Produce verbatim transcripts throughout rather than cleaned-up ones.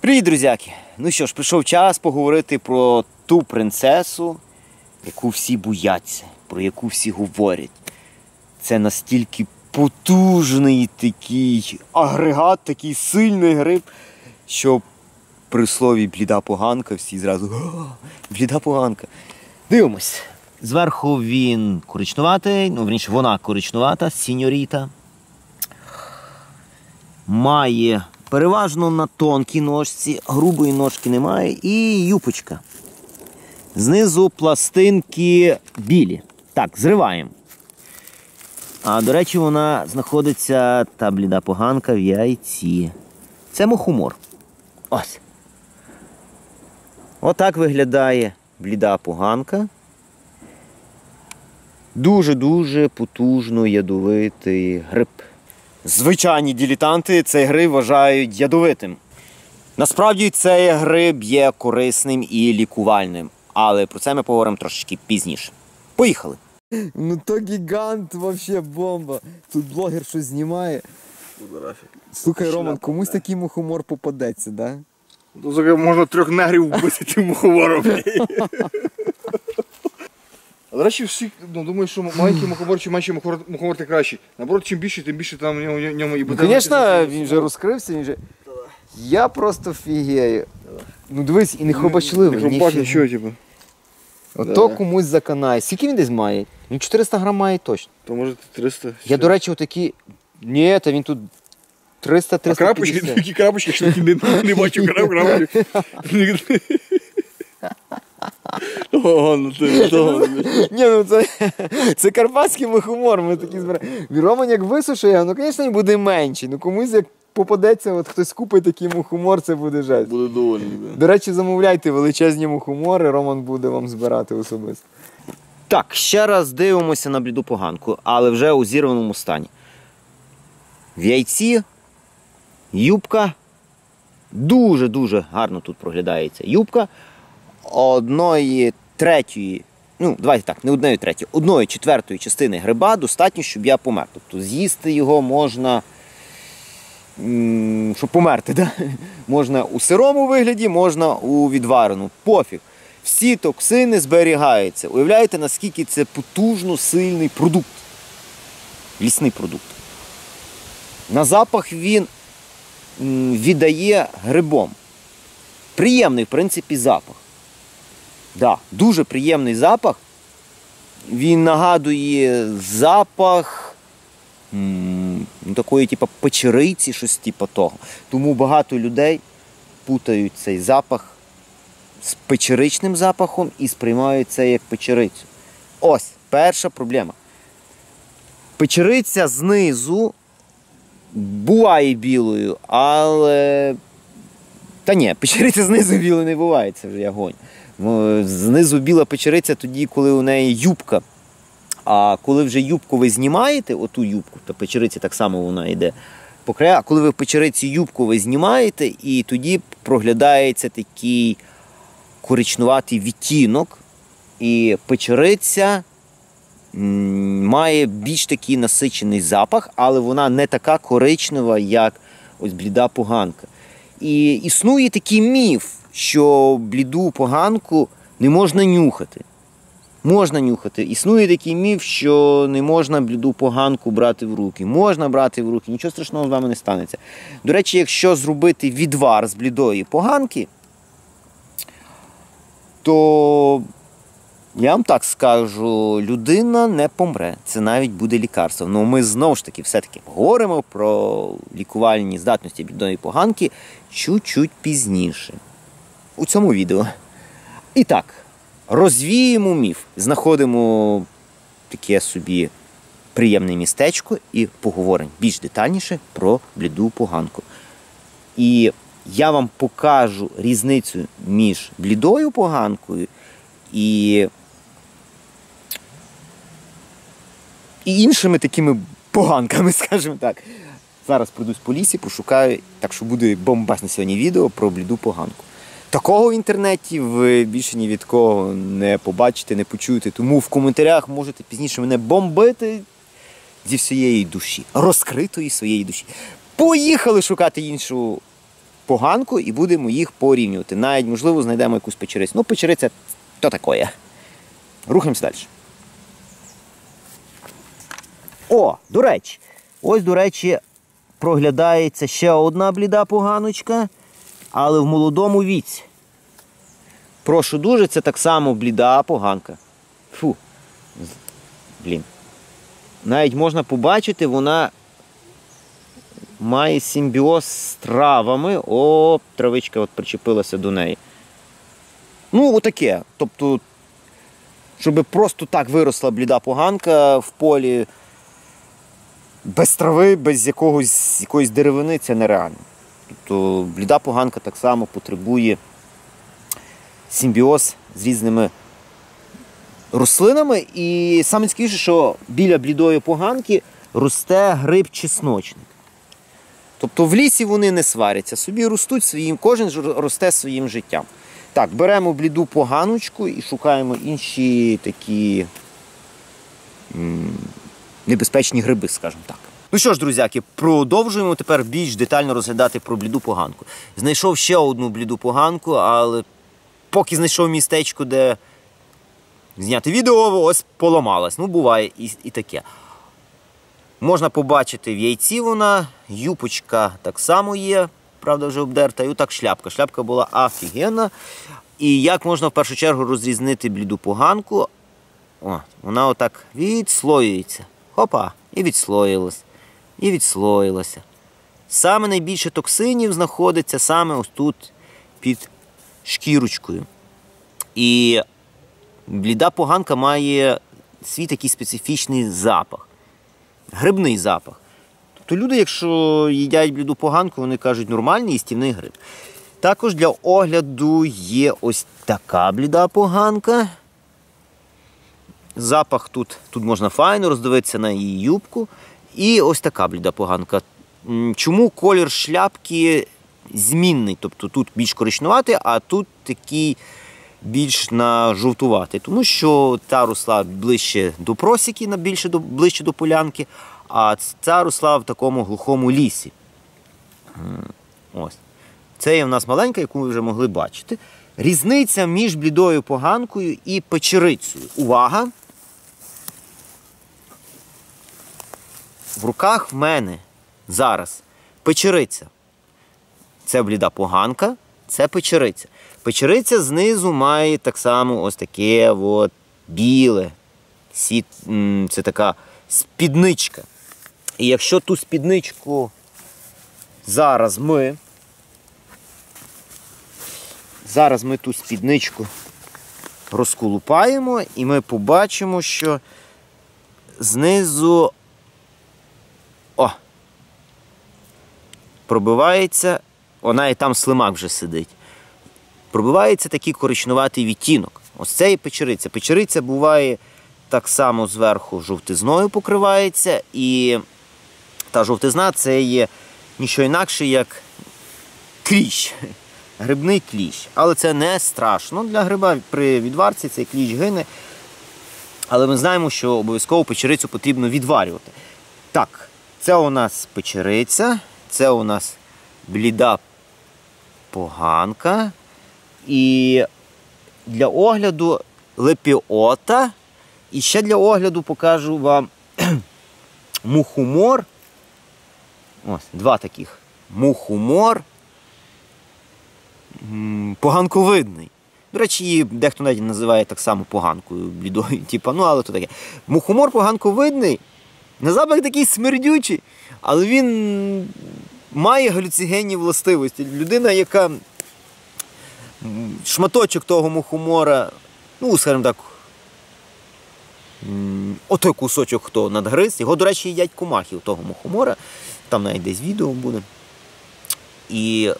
Привіт, друзяки! Ну що ж, прийшов час поговорити про ту принцесу, яку всі бояться, про яку всі говорять. Це настільки потужний такий агрегат, такий сильний гриб, що при слові бліда поганка всі зразу «О, бліда поганка». Дивимось. Зверху він коричнуватий, ну, верніше, вона коричнувата, сіньоріта. Має переважно на тонкій ножці, грубої ножки немає, і юпочка. Знизу пластинки білі. Так, зриваємо. А, до речі, вона знаходиться, та бліда поганка, в яйці. Це мухомор. Ось. Отак виглядає бліда поганка. Дуже-дуже потужно ядовитий гриб. Звичайні дилетанти цей гриб вважають ядовитим. Насправді цей гриб є корисним і лікувальним. Але про це ми поговоримо трошечки пізніше. Поїхали! Ну то гігант, вообще бомба. Тут блогер щось знімає. Слухай, Роман, комусь такий мухомор попадеться, да? Ну, можна трьох негрів вбити тим мухомором. А до речі, всі, ну, думаю, що маленький мухомор чи менший мухомор, мухомор тим краще. Наоборот, чим більше, тим більше там в ньому, в ньому і буде. Ну, звісно, він вже розкрився, він вже... Я просто фігею. Ну дивись, і не хробачливий. Не хробак, нічого, типу. Ото комусь заканає. Скільки він десь має? Він чотириста грам має точно. То може триста. Я, до речі, отакі... Ні, та він тут триста триста п'ятдесят. А крапочки, такі крапочки, що ти не, не бачив крап, крапочки. О, ну ти, то. Ні, ну це, це карпатський мухомор, ми такі збираємо. Роман як висушує, ну, звісно, він буде менший. Ну, комусь як попадеться, от хтось купить такий мухомор, це буде жесть. Буде довольний, да. До речі, замовляйте величезні мухомори, Роман буде вам збирати особисто. Так, ще раз дивимося на бліду поганку, але вже у зірваному стані. В яйці юбка. Дуже-дуже гарно тут проглядається юбка. Одної третьої, ну, давайте так, не одної третьої, одної четвертої частини гриба достатньо, щоб я помер. Тобто з'їсти його можна, щоб померти, да? Можна у сирому вигляді, можна у відвареному. Пофіг. Всі токсини зберігаються. Уявляєте, наскільки це потужно сильний продукт. Лісний продукт. На запах він віддає грибом. Приємний, в принципі, запах. Да, дуже приємний запах. Він нагадує запах м, такої типу печериці, щось типу того. Тому багато людей путають цей запах з печеричним запахом і сприймають це як печерицю. Ось, перша проблема. Печериця знизу буває білою, але... Та ні, печериця знизу білою не буває, це вже я гоню. Знизу біла печериця тоді, коли у неї юбка. А коли вже юбку ви знімаєте, оту юбку, то печериця так само вона йде по краю, а коли ви в печериці юбку ви знімаєте, і тоді проглядається такий коричнуватий відтінок, і печериця м, має більш такий насичений запах, але вона не така коричнева, як ось бліда поганка. І існує такий міф, що бліду поганку не можна нюхати. Можна нюхати. Існує такий міф, що не можна бліду поганку брати в руки. Можна брати в руки, нічого страшного з вами не станеться. До речі, якщо зробити відвар з блідої поганки, то, я вам так скажу, людина не помре. Це навіть буде лікарство. Ну ми знову ж таки все-таки говоримо про лікувальні здатності блідої поганки чуть-чуть пізніше. У цьому відео. І так, розвіємо міф. Знаходимо таке собі приємне містечко і поговоримо більш детальніше про бліду поганку. І я вам покажу різницю між блідою поганкою і, і іншими такими поганками, скажімо так. Зараз пройдусь по лісі, пошукаю, так що буде бомбасне сьогодні відео про бліду поганку. Такого в інтернеті ви більше ні від кого не побачите, не почуєте. Тому в коментарях можете пізніше мене бомбити зі всієї душі, розкритої своєї душі. Поїхали шукати іншу поганку і будемо їх порівнювати. Навіть, можливо, знайдемо якусь печерицю. Ну, печериця то таке. Рухаємося далі. О, до речі, ось, до речі, проглядається ще одна бліда поганочка, але в молодому віці. Прошу дуже, це так само бліда поганка. Фу. Блін. Навіть можна побачити, вона має симбіоз з травами. О, травичка от причепилася до неї. Ну, отаке. Тобто, щоб просто так виросла бліда поганка в полі, без трави, без якогось, якоїсь деревини, це нереально. Тобто, бліда поганка так само потребує симбіоз з різними рослинами. І саме цікавіше, що біля блідої поганки росте гриб-чесночник. Тобто в лісі вони не сваряться, собі ростуть своїм, кожен росте своїм життям. Так, беремо бліду поганочку і шукаємо інші такі м, небезпечні гриби, скажімо так. Ну що ж, друзяки, продовжуємо тепер більш детально розглядати про бліду поганку. Знайшов ще одну бліду поганку, але поки знайшов містечко, де зняти відео, ось поламалась. Ну, буває і, і таке. Можна побачити в яйці вона, юпочка так само є, правда вже обдерта, і отак шляпка. Шляпка була офігенна. І як можна в першу чергу розрізнити бліду поганку? О, вона отак відслоюється. Хопа, і відслоїлась. І відслоїлася. Саме найбільше токсинів знаходиться саме ось тут під шкірочкою. І бліда поганка має свій такий специфічний запах. Грибний запах. Тобто люди, якщо їдять бліду поганку, вони кажуть, нормальний їстівний гриб. Також для огляду є ось така бліда поганка. Запах тут, тут можна файно роздивитися на її юбку. І ось така бліда поганка. Чому колір шляпки змінний? Тобто тут більш коричневатий, а тут такий більш на жовтуватий. Тому що та росла ближче до просіки, більше до, ближче до полянки, а ця росла в такому глухому лісі. Ось. Це є в нас маленька, яку ви вже могли бачити. Різниця між блідою поганкою і печерицею. Увага! В руках в мене зараз печериця. Це бліда поганка, це печериця. Печериця знизу має так само ось таке от біле. Це така спідничка. І якщо ту спідничку зараз ми зараз ми ту спідничку розколупаємо, і ми побачимо, що знизу о, пробивається, вона і там слимак вже сидить. Пробивається такий коричневатий відтінок. Ось це і печериця. Печериця буває так само зверху жовтизною покривається, і та жовтизна це є ніщо інакше, як кліщ. Грибний кліщ. Але це не страшно для гриба. При відварці цей кліщ гине. Але ми знаємо, що обов'язково печерицю потрібно відварювати. Так, це у нас печериця, це у нас бліда поганка. І для огляду лепіота. І ще для огляду покажу вам мухомор. Ось, два таких. Мухомор поганковидний. До речі, її дехто навіть називає так само поганкою, блідою, типу, ну, але то таке. Мухомор поганковидний, на запах такий смердючий, але він має галюцигенні властивості. Людина, яка шматочок того мухомора, ну, скажімо так, отой кусочок, хто надгриз, його, до речі, їдять комахи того мухомора, там навіть десь відео буде. І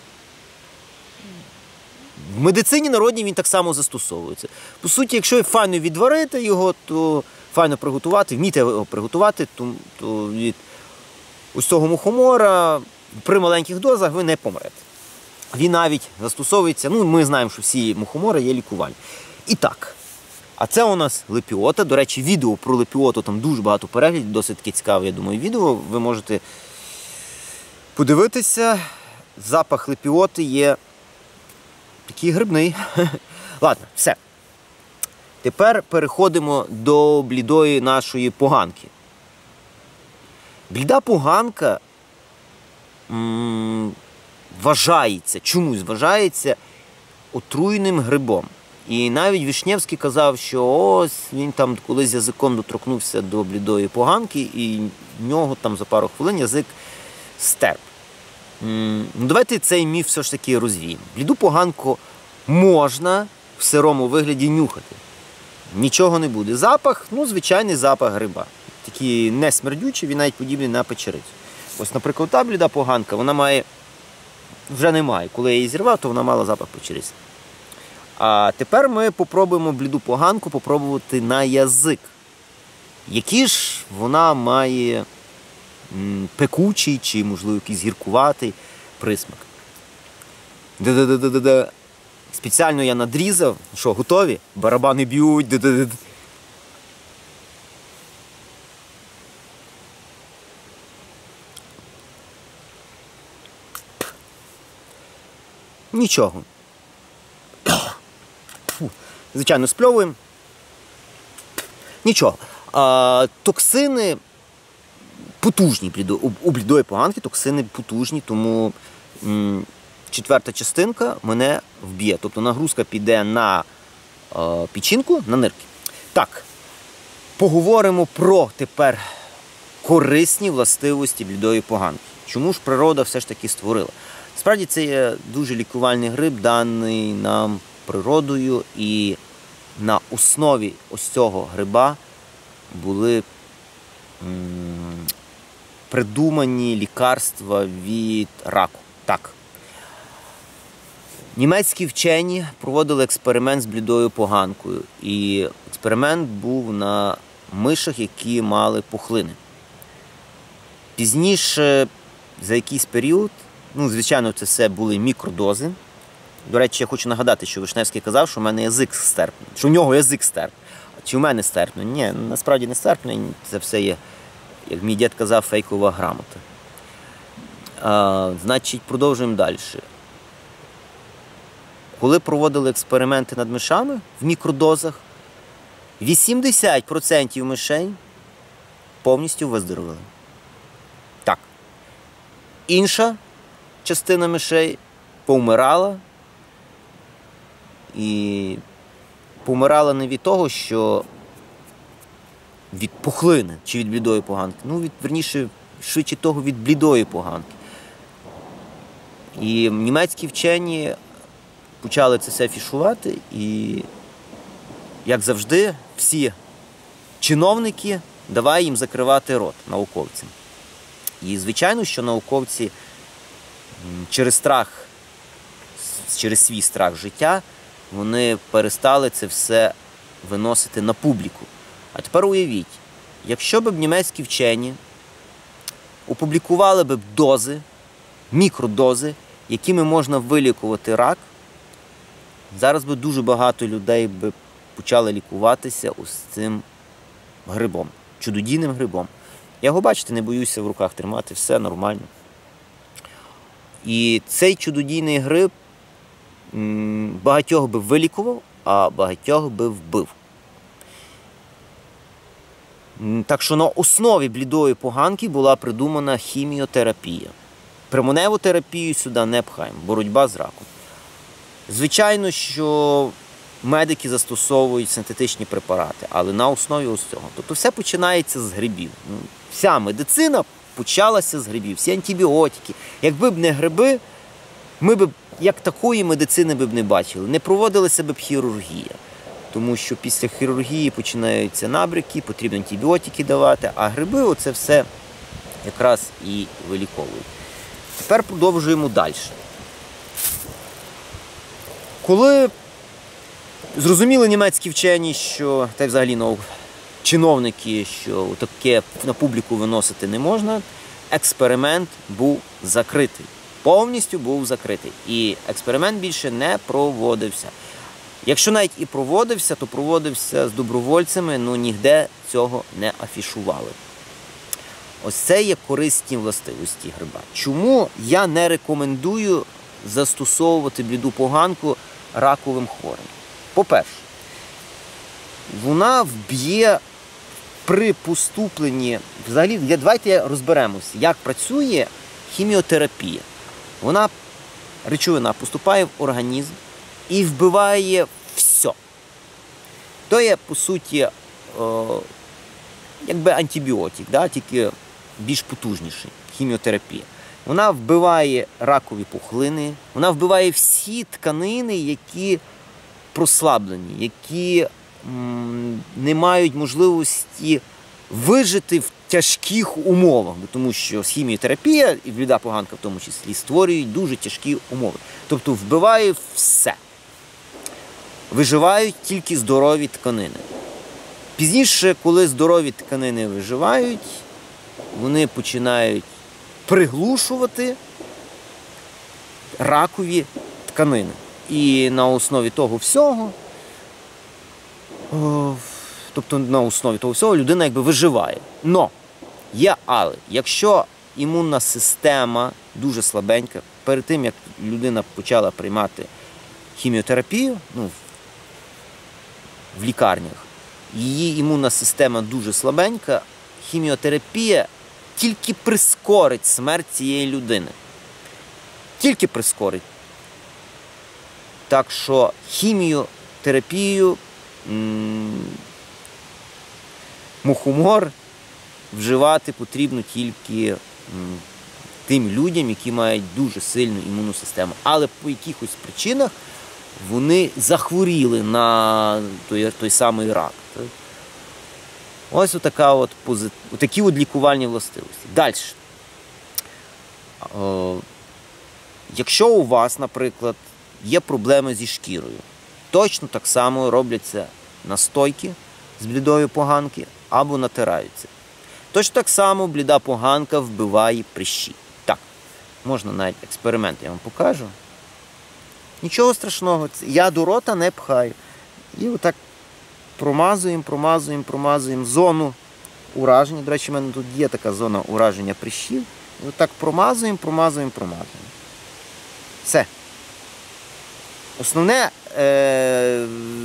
в медицині народній він так само застосовується. По суті, якщо файно відварити його, то файно приготувати, вміти його приготувати, то, то від ось цього мухомора при маленьких дозах ви не помрете. Він навіть застосовується, ну ми знаємо, що всі мухомори є лікувальні. І так, а це у нас лепіота. До речі, відео про лепіоту, там дуже багато переглядів, досить таки цікаве, я думаю, відео. Ви можете подивитися. запах лепіоти є такий грибний. Ладно, все. Тепер переходимо до блідої нашої поганки. Бліда поганка м- вважається, чомусь вважається отруйним грибом. І навіть Вишневський казав, що ось він там колись язиком доторкнувся до блідої поганки, і в нього там за пару хвилин язик стерп. М- ну, давайте цей міф все ж таки розвіємо. Бліду поганку можна в сирому вигляді нюхати. Нічого не буде. Запах, ну, звичайний запах гриба. Такий не смердючий, він навіть подібний на печерицю. Ось, наприклад, та бліда поганка, вона має, вже немає. Коли я її зірвав, то вона мала запах печериці. А тепер ми попробуємо бліду поганку попробувати на язик. Який ж вона має м, пекучий чи, можливо, якийсь гіркуватий присмак. Да-да-да-да-да. Спеціально я надрізав. Що, готові? Барабани б'ють. Да-да-да. Нічого. Фу. Звичайно, спльовуємо. Нічого. А, токсини потужні. У блідої поганки токсини потужні, тому м, четверта частинка мене вб'є. Тобто нагрузка піде на е, печінку, на нирки. Так, поговоримо про тепер корисні властивості блідої поганки. Чому ж природа все ж таки створила? Справді, це є дуже лікувальний гриб, даний нам природою, і на основі ось цього гриба були м, придумані лікарства від раку. Так. Німецькі вчені проводили експеримент з блідою поганкою. І експеримент був на мишах, які мали пухлини. Пізніше, за якийсь період, ну, звичайно, це все були мікродози. До речі, я хочу нагадати, що Вишневський казав, що в мене язик стерпний, що в нього язик стерпний. Чи в мене стерпний? Ні, насправді не стерпний, це все є, як мій дід казав, фейкова грамота. А, значить, продовжуємо далі. Коли проводили експерименти над мишами в мікродозах, вісімдесят відсотків мишей повністю виздоровили. Так. Інша частина мишей повмирала. І помирала не від того, що від пухлини чи від блідої поганки. Ну, від, верніше, швидше того, від блідої поганки. І німецькі вчені почали це все фішувати, і, як завжди, всі чиновники давай їм закривати рот науковцям. І, звичайно, що науковці через страх, через свій страх життя, вони перестали це все виносити на публіку. А тепер уявіть, якщо б німецькі вчені опублікували б дози, мікродози, якими можна вилікувати рак, зараз би дуже багато людей би почали лікуватися ось цим грибом, чудодійним грибом. Я його, бачите, не боюся в руках тримати, все нормально. І цей чудодійний гриб багатьох би вилікував, а багатьох би вбив. Так що на основі блідої поганки була придумана хіміотерапія. Променеву терапію сюди не пхаємо, боротьба з раком. Звичайно, що медики застосовують синтетичні препарати, але на основі ось цього. Тобто все починається з грибів. Вся медицина почалася з грибів, всі антибіотики. Якби б не гриби, ми б як такої медицини б не бачили, не проводилася б хірургія. Тому що після хірургії починаються набряки, потрібно антибіотики давати, а гриби оце все якраз і виліковують. Тепер продовжуємо далі. Коли зрозуміли німецькі вчені, що, та й взагалі ну, чиновники, що таке на публіку виносити не можна, експеримент був закритий. Повністю був закритий. І експеримент більше не проводився. Якщо навіть і проводився, то проводився з добровольцями, ну ніде цього не афішували. Ось це є корисні властивості гриба. Чому я не рекомендую застосовувати бліду поганку раковим хворим? По-перше, вона вб'є при поступленні, взагалі, давайте розберемося, як працює хіміотерапія. Вона, речовина, поступає в організм і вбиває все. То є, по суті, о, якби антибіотик, да, тільки більш потужніший, хіміотерапія. Вона вбиває ракові пухлини, вона вбиває всі тканини, які прослаблені, які м, не мають можливості вижити в тяжких умовах, тому що хіміотерапія, і бліда поганка в тому числі, створюють дуже тяжкі умови. Тобто вбиває все. Виживають тільки здорові тканини. Пізніше, коли здорові тканини виживають, вони починають приглушувати ракові тканини. І на основі того всього, о, тобто на основі того всього людина якби виживає. Но є але. Якщо імунна система дуже слабенька, перед тим, як людина почала приймати хіміотерапію, ну, в лікарнях, її імунна система дуже слабенька, хіміотерапія тільки прискорить смерть цієї людини. Тільки прискорить. Так що хіміотерапію м- мухомор вживати потрібно тільки м- тим людям, які мають дуже сильну імунну систему. Але по якихось причинах вони захворіли на той, той самий рак. Ось отака от позит... такі от лікувальні властивості. Далі. О, якщо у вас, наприклад, є проблеми зі шкірою, точно так само робляться настойки з блідої поганки або натираються. Точно так само бліда поганка вбиває прищі. Так, можна навіть експеримент, я вам покажу. Нічого страшного, я до рота не пхаю. І отак промазуємо, промазуємо, промазуємо зону ураження. До речі, в мене тут є така зона ураження прищів. І отак промазуємо, промазуємо, промазуємо. Все. Основне, е...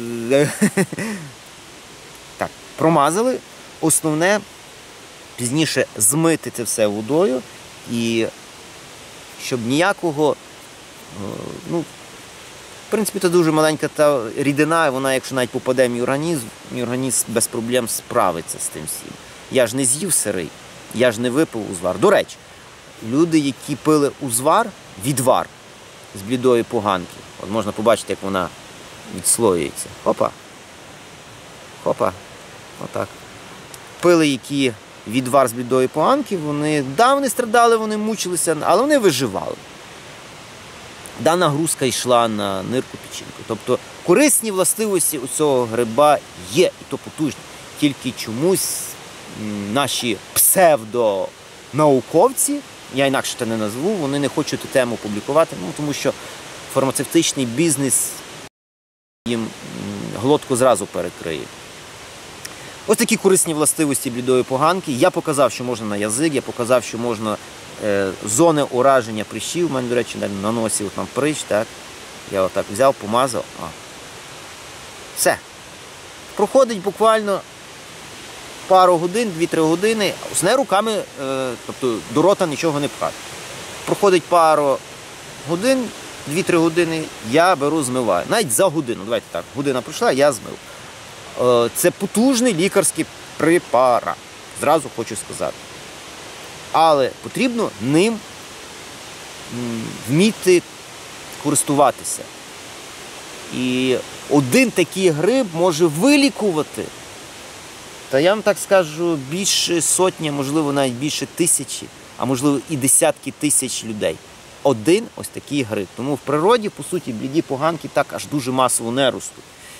так, промазали. Основне пізніше змити це все водою і щоб ніякого, ну, в принципі, це дуже маленька та рідина, вона, якщо навіть попаде в мій організм, мій організм без проблем справиться з тим всім. Я ж не з'їв сирий, я ж не випив узвар. До речі, люди, які пили узвар, відвар з блідої поганки, от можна побачити, як вона відслоюється. Хопа. Хопа. Отак. Пили, які відвар з блідої поганки, вони, да, вони страдали, вони мучилися, але вони виживали. Да, нагрузка йшла на нирку, печінку. Тобто корисні властивості у цього гриба є, і то потужні. Тільки чомусь наші псевдонауковці, я інакше це не назву, вони не хочуть цю тему публікувати, ну, тому що фармацевтичний бізнес їм глотку зразу перекриє. Ось такі корисні властивості блідої поганки. Я показав, що можна на язик, я показав, що можна е, зони ураження прищів. У мене, до речі, на носі от там прищ, так. Я отак взяв, помазав. А. Все. Проходить буквально пару годин, дві-три години. Основне руками, е, тобто до рота нічого не пхати. Проходить пару годин, дві-три години, я беру, змиваю. Навіть за годину, давайте так, година пройшла, я змив. Це потужний лікарський препарат, зразу хочу сказати. Але потрібно ним вміти користуватися. І один такий гриб може вилікувати, та я вам так скажу, більше сотні, можливо, навіть більше тисячі, а можливо і десятки тисяч людей. Один ось такий гриб. Тому в природі, по суті, бліді поганки так аж дуже масово не ростуть.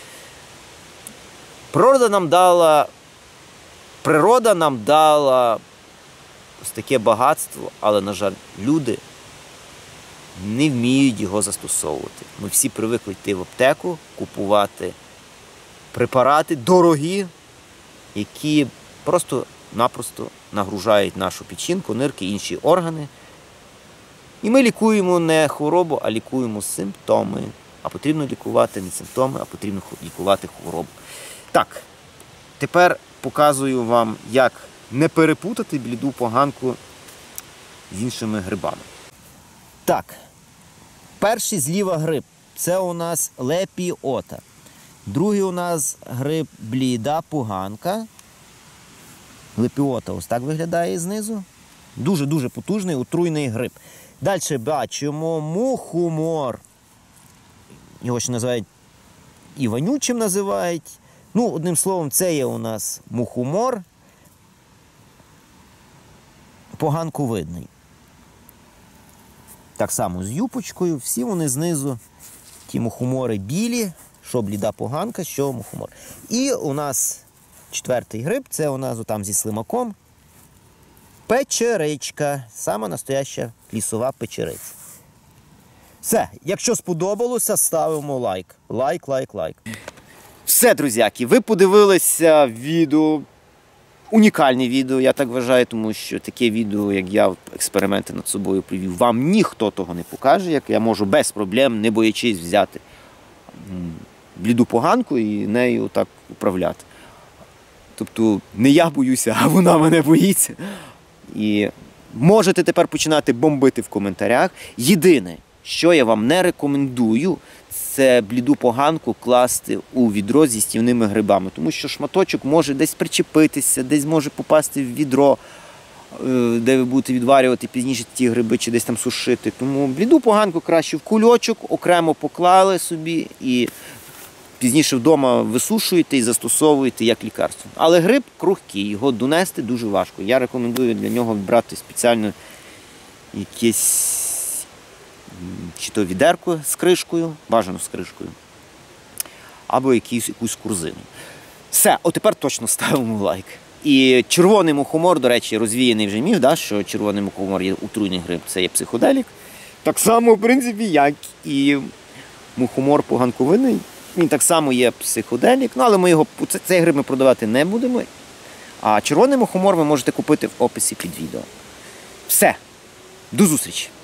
Природа нам дала, природа нам дала ось таке багатство, але, на жаль, люди не вміють його застосовувати. Ми всі привикли йти в аптеку, купувати препарати дорогі, які просто просто-напросто нагружають нашу печінку, нирки, інші органи. І ми лікуємо не хворобу, а лікуємо симптоми. А потрібно лікувати не симптоми, а потрібно лікувати хворобу. Так, тепер показую вам, як не перепутати бліду поганку з іншими грибами. Так, перший зліва гриб – це у нас лепіота. Другий у нас гриб бліда поганка. Лепіота ось так виглядає знизу. Дуже-дуже потужний, отруйний гриб. Далі бачимо мухомор. Його ще називають і вонючим називають. Ну, одним словом, це є у нас мухомор поганковидний. Так само з юпочкою, всі вони знизу, ті мухомори білі, що бліда поганка, що мухомор. І у нас четвертий гриб, це у нас там зі слимаком печеричка, сама настояща лісова печериця. Все, якщо сподобалося, ставимо лайк. Лайк, лайк, лайк. Все, друзяки, ви подивилися відео, унікальне відео, я так вважаю, тому що таке відео, як я експерименти над собою провів, вам ніхто того не покаже, як я можу без проблем, не боячись взяти бліду поганку і нею так управляти. Тобто не я боюся, а вона мене боїться. І можете тепер починати бомбити в коментарях. Єдине, що я вам не рекомендую, це бліду поганку класти у відро зі стівними грибами. Тому що шматочок може десь причепитися, десь може попасти в відро, де ви будете відварювати пізніше ті гриби чи десь там сушити. Тому бліду поганку краще в кульочок, окремо поклали собі і пізніше вдома висушуєте і застосовуєте як лікарство. Але гриб крухкий, його донести дуже важко. Я рекомендую для нього брати спеціально якесь чи то відерко з кришкою, бажано з кришкою, або якусь, якусь корзину. Все, от тепер точно ставимо лайк. І червоний мухомор, до речі, розвіяний вже міф, да, що червоний мухомор є отруйний гриб, це є психоделік. Так само, в принципі, як і мухомор поганковидний. Він так само є психоделік, ну, але ми його, цей гриб ми продавати не будемо. А червоний мухомор ви можете купити в описі під відео. Все, до зустрічі!